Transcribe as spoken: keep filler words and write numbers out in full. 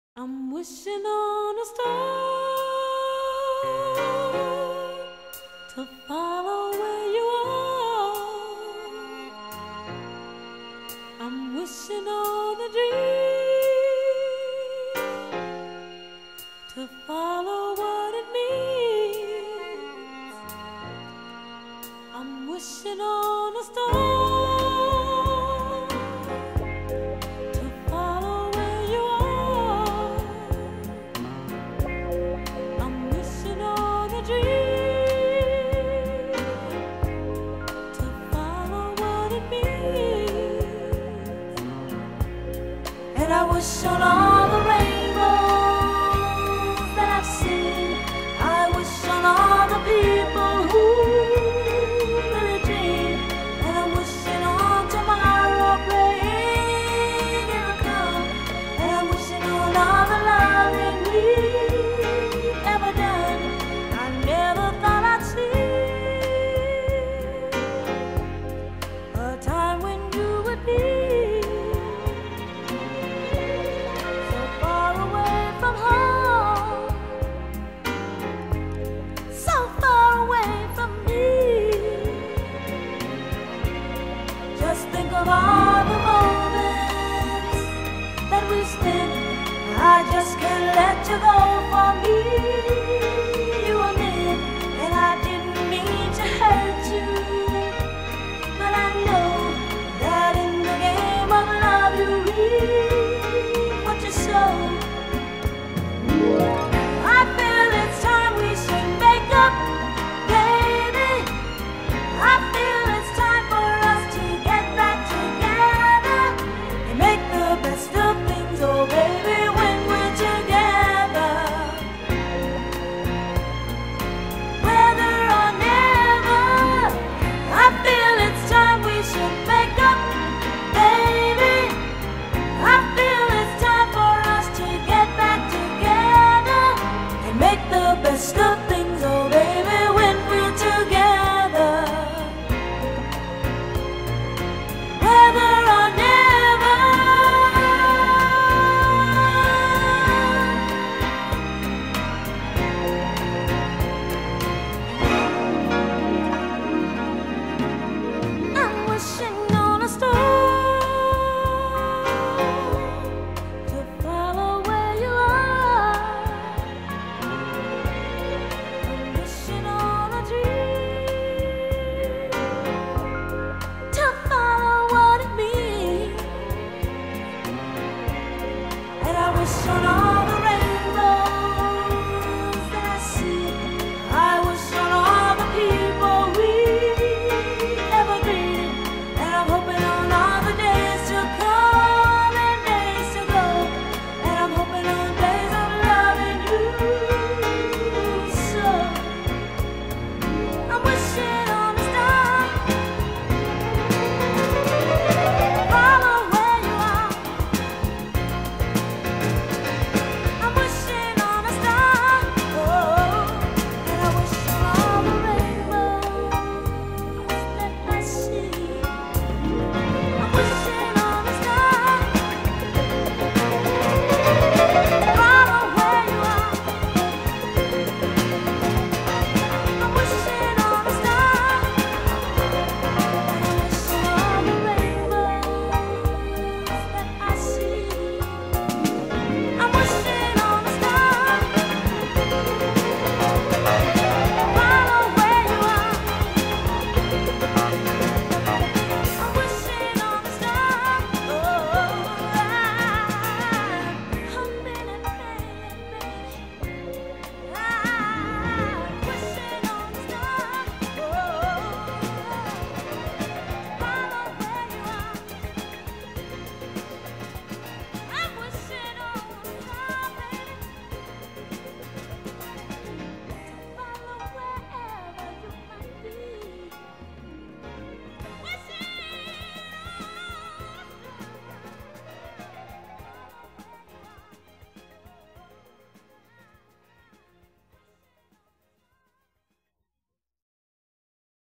I'm wishing on a star to follow where you are. I'm wishing on a dream to follow what it means. I'm wishing on a star and I wish on all the rainbows that I've seen. I wish on all the people who really dream. And I'm wishing on tomorrow, praying it'll come. And I'm wishing on all the loving we've ever done. I never thought I'd see a time when you would be of all